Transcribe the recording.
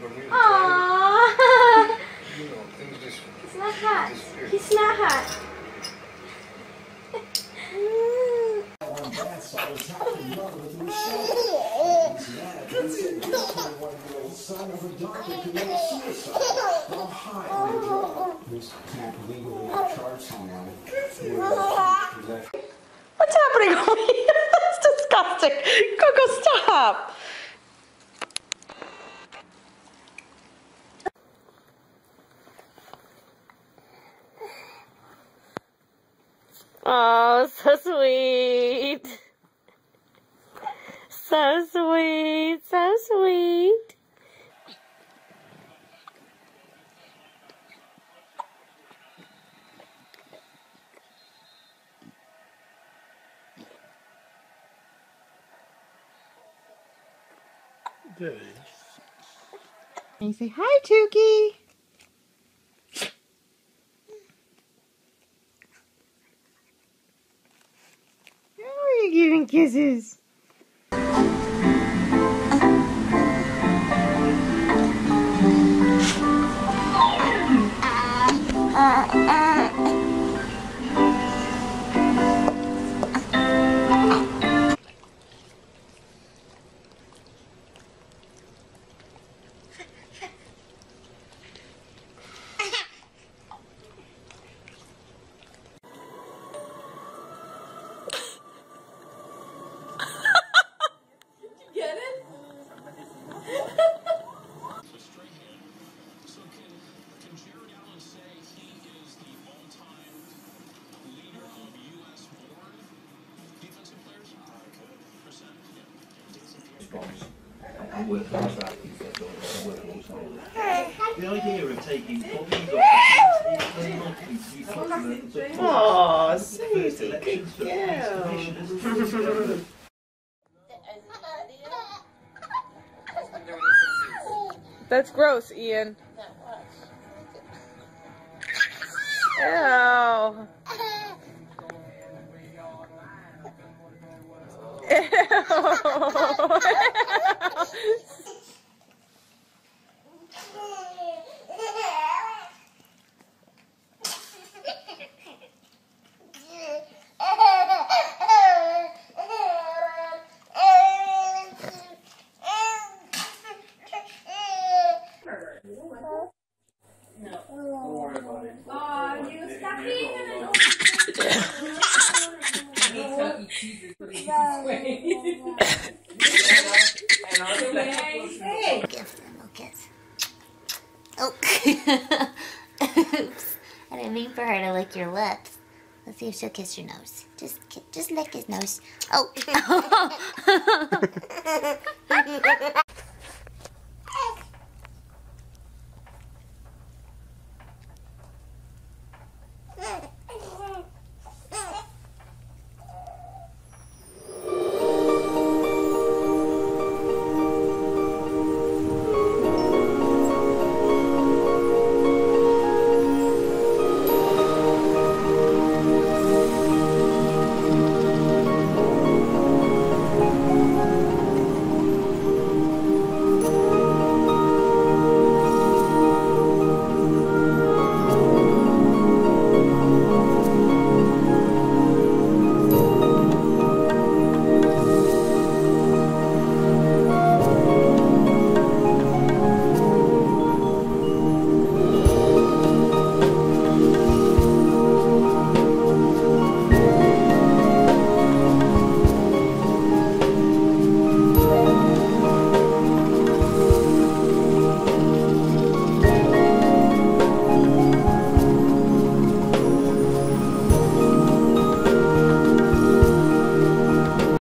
Aww. He's not hot. He's not hot. What's happening over here? That's disgusting. Coco, stop. Oh, so sweet. So sweet. So sweet. Good. And you say, hi, Tukey. How are you giving kisses? The idea of taking copies of Oh, sweet selections for commissioners. That's gross, Ian. Ew. Oh. Oops. I didn't mean for her to lick your lips. Let's see if she'll kiss your nose. Just lick his nose. Oh.